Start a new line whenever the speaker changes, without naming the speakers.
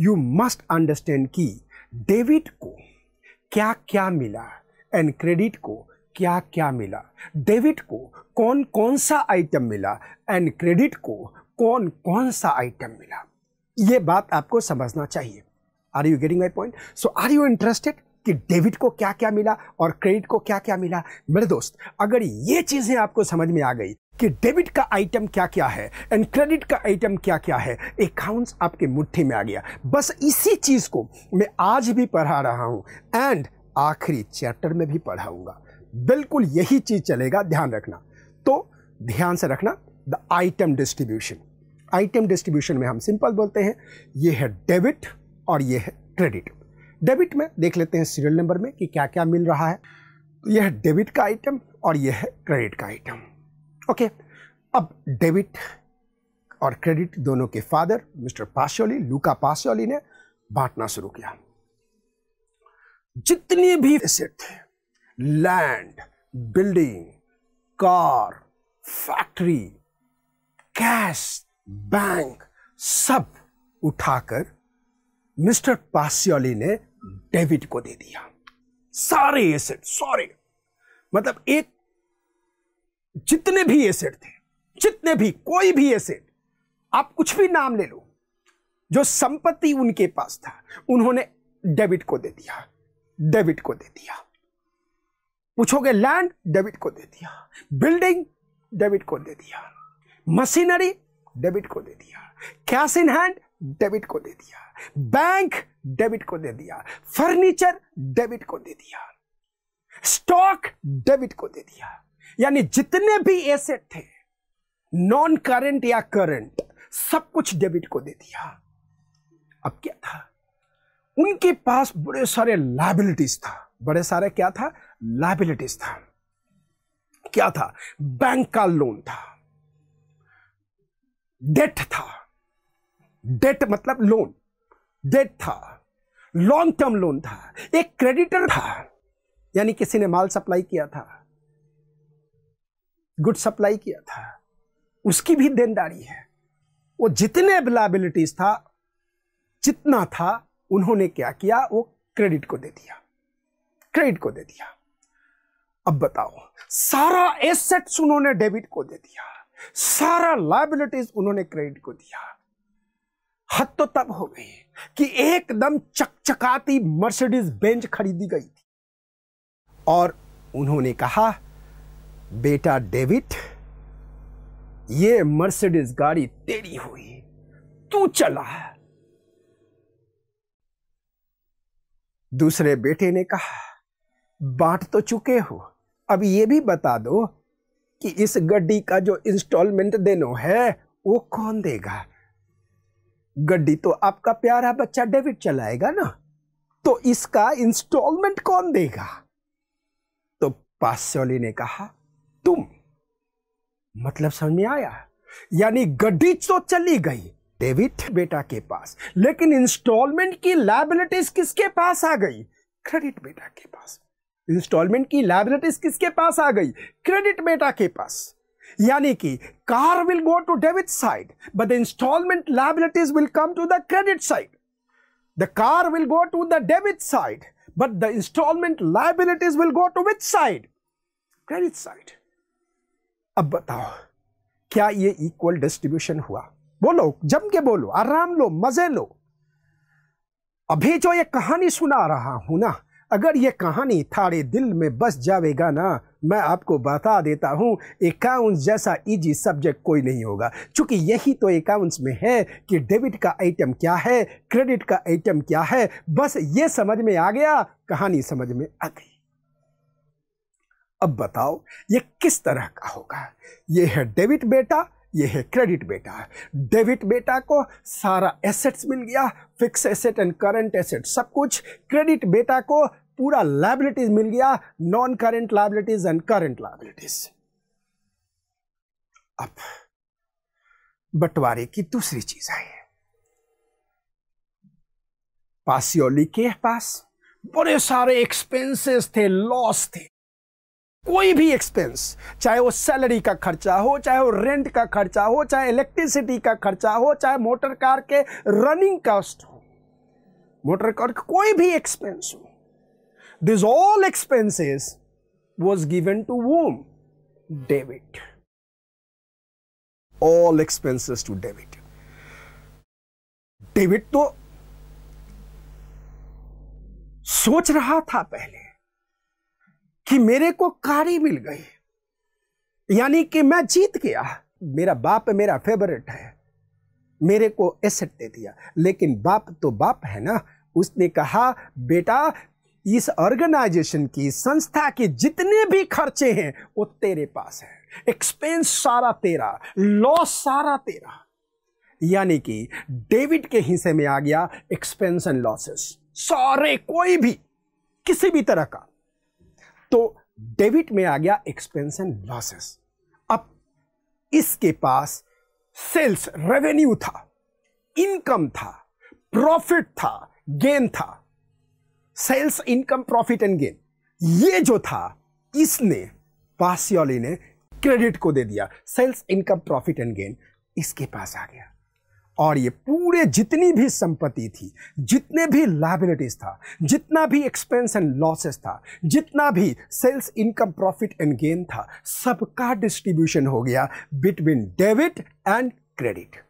You must understand कि debit को क्या क्या मिला एंड क्रेडिट को क्या क्या मिला, डेबिट को कौन कौन सा आइटम मिला एंड क्रेडिट को कौन कौन सा आइटम मिला। ये बात आपको समझना चाहिए। Are you getting my point? So are you interested कि डेबिट को क्या क्या मिला और क्रेडिट को क्या क्या मिला? मेरे दोस्त, अगर ये चीजें आपको समझ में आ गई कि डेबिट का आइटम क्या क्या है एंड क्रेडिट का आइटम क्या क्या है, अकाउंट्स आपके मुट्ठी में आ गया। बस इसी चीज को मैं आज भी पढ़ा रहा हूं एंड आखिरी चैप्टर में भी पढ़ाऊंगा। बिल्कुल यही चीज चलेगा, ध्यान रखना। तो ध्यान से रखना, the item distribution. Item distribution में हम सिंपल बोलते हैं, ये है डेबिट और ये है क्रेडिट। डेबिट में देख लेते हैं सीरियल नंबर में कि क्या क्या मिल रहा है। तो यह है डेबिट का आइटम और यह है क्रेडिट का आइटम। ओके, अब डेबिट और क्रेडिट दोनों के फादर मिस्टर पासियोली, लूका पासियोली ने बांटना शुरू किया। जितने भी एसेट थे, land, building, car, factory, cash, bank, सब उठाकर मिस्टर पासियोली ने डेबिट को दे दिया। सारे एसेट, सारे मतलब एक जितने भी एसेट थे, जितने भी कोई भी एसेट, आप कुछ भी नाम ले लो, जो संपत्ति उनके पास था, उन्होंने डेबिट को दे दिया। डेबिट को दे दिया। पूछोगे लैंड, डेबिट को दे दिया। बिल्डिंग, डेबिट को दे दिया। मशीनरी, डेबिट को दे दिया। कैश इन हैंड, डेबिट को दे दिया। बैंक, डेबिट को दे दिया। फर्नीचर, डेबिट को दे दिया। स्टॉक, डेबिट को दे दिया। यानी जितने भी एसेट थे, नॉन करंट या करंट, सब कुछ डेबिट को दे दिया। अब क्या था, उनके पास बड़े सारे लायबिलिटीज था। बड़े सारे क्या था? लायबिलिटीज था। क्या था? बैंक का लोन था, डेट था, डेट मतलब लोन, डेट था, लॉन्ग टर्म लोन था, एक क्रेडिटर था, यानी किसी ने माल सप्लाई किया था, गुड सप्लाई किया था, उसकी भी देनदारी है। वो जितने लायबिलिटीज था, जितना था, उन्होंने क्या किया? वो क्रेडिट को दे दिया। क्रेडिट को दे दिया। अब बताओ, सारा एसेट्स उन्होंने डेबिट को दे दिया, सारा लायबिलिटीज उन्होंने क्रेडिट को दिया। हद तो तब हो गई कि एकदम चकचकाती मर्सिडीज बेंज खरीदी गई थी और उन्होंने कहा, बेटा डेविड, ये मर्सिडीज गाड़ी तेरी हुई, तू चला। दूसरे बेटे ने कहा, बांट तो चुके हो, अब ये भी बता दो कि इस गड्डी का जो इंस्टॉलमेंट देना है वो कौन देगा? गड्डी तो आपका प्यारा बच्चा डेविड चलाएगा ना, तो इसका इंस्टॉलमेंट कौन देगा? तो पासियोली ने कहा, तुम। मतलब समझ में आया? यानी गड्डी तो चली गई डेविड बेटा के पास, लेकिन इंस्टॉलमेंट की लायबिलिटीज किसके पास आ गई? क्रेडिट बेटा के पास। इंस्टॉलमेंट की लायबिलिटीज किसके पास आ गई? क्रेडिट बेटा के पास। यानी कि car will go to debit side, but the installment liabilities will come to the credit side. The car will go to the debit side, but the installment liabilities will go to which side? Credit side. अब बताओ, क्या ये equal distribution हुआ? बोलो, जम के बोलो, आराम लो, मजे लो। अभी जो ये कहानी सुना रहा हूं ना, अगर ये कहानी थारे दिल में बस जाएगा ना, मैं आपको बता देता हूं, अकाउंट्स जैसा इजी सब्जेक्ट कोई नहीं होगा। क्योंकि यही तो अकाउंट्स में है कि डेबिट का आइटम क्या है, क्रेडिट का आइटम क्या है। बस ये समझ में आ गया, कहानी समझ में आ गई। अब बताओ, ये किस तरह का होगा? ये है डेबिट बेटा, ये है क्रेडिट बेटा। डेबिट बेटा को सारा एसेट्स मिल गया, fix asset and current asset सब कुछ। क्रेडिट बेटा को पूरा लायबिलिटीज मिल गया, non current liabilities and current liabilities. अब बंटवारे की दूसरी चीज आई। पासियोली के पास बड़े सारे एक्सपेंसेस थे, लॉस थे। कोई भी एक्सपेंस, चाहे वो सैलरी का खर्चा हो, चाहे वो रेंट का खर्चा हो, चाहे इलेक्ट्रिसिटी का खर्चा हो, चाहे मोटर कार के रनिंग कॉस्ट हो, मोटर कार कोई भी एक्सपेंस हो, this all expenses was given to whom? Debit. All expenses to debit. Debit तो सोच रहा था पहले कि मेरे को कारी मिल गई, यानी कि मैं जीत गया, मेरा बाप मेरा फेवरेट है, मेरे को एसेट दे दिया। लेकिन बाप तो बाप है ना, उसने कहा बेटा इस ऑर्गेनाइजेशन की, संस्था के जितने भी खर्चे हैं वो तेरे पास है, एक्सपेंस सारा तेरा, लॉस सारा तेरा। यानी कि डेबिट के हिस्से में आ गया एक्सपेंस एंड लॉसेस सारे, कोई भी किसी भी तरह का, तो डेबिट में आ गया एक्सपेंस एंड लॉसेस। अब इसके पास सेल्स रेवेन्यू था, इनकम था, प्रॉफिट था, गेन था। Sales, income, profit and gain, ये जो था इसने पासियोली ने क्रेडिट को दे दिया। Sales, income, profit and gain इसके पास आ गया, और ये पूरे जितनी भी संपत्ति थी, जितने भी लायबिलिटीज था, जितना भी एक्सपेंस एंड लॉसेस था, जितना भी sales, income, profit and gain था, सबका डिस्ट्रीब्यूशन हो गया बिटवीन डेबिट एंड क्रेडिट।